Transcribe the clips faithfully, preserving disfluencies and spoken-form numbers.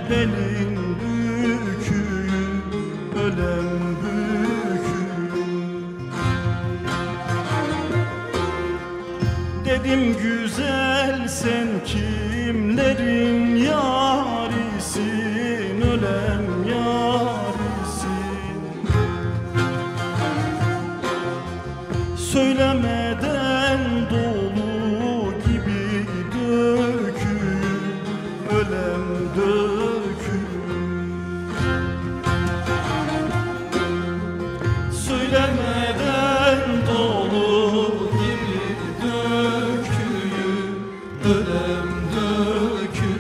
belin büküğü, ölem büküğü. Dedim güzel sen kimlerin yarisin, ölem yarisin. Söylemeden dolu gibi dökül, ölem dökül. Söylemeden dolu gibi dökül, ölem dökül.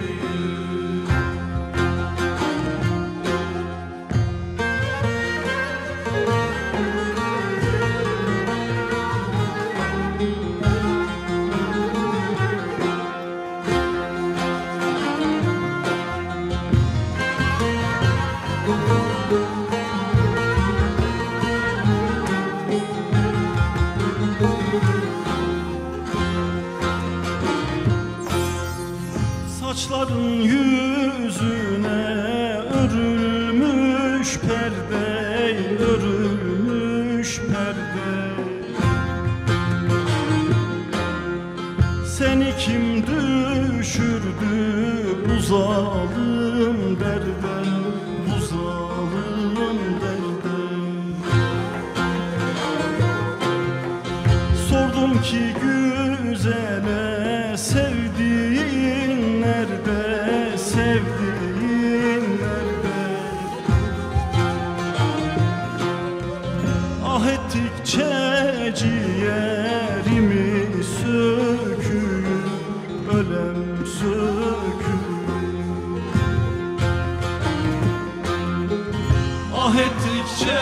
Saçların yüzüne örülmüş perde, örülmüş perde. Seni kim düşürdü bu zalim derde, bu zalim derde? Sordum ki güzele, sevdiğin nerede, sevdiğin nerede? Ah ettikçe ciğerimi sökül, ölem sökül. Ah ettikçe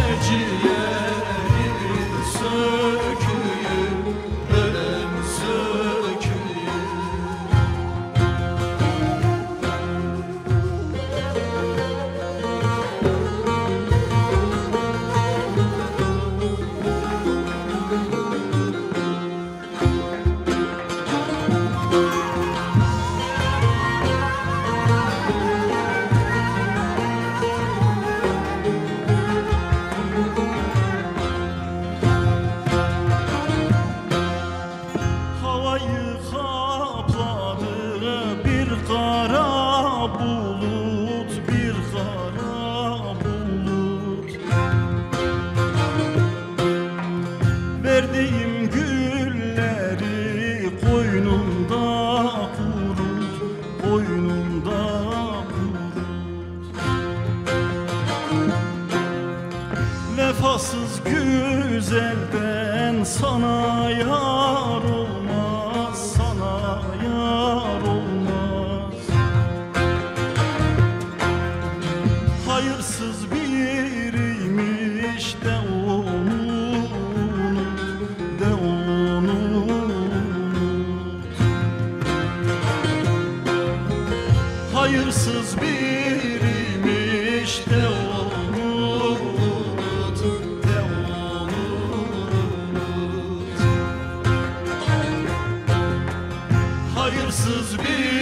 ciğerimi sökül, ölem sökül. Havayı kapladı bir kara bulut, bir kara bulut. Verdiğim gülleri koynumda kurut, koynumda kurut. Vefasız güzelden sana yar olmaz, sana yar olmaz. Hayırsız biriymiş de onu unut, de onu unut. Hayırsız biriymiş de onu unut, de onu unut. Hayırsız bir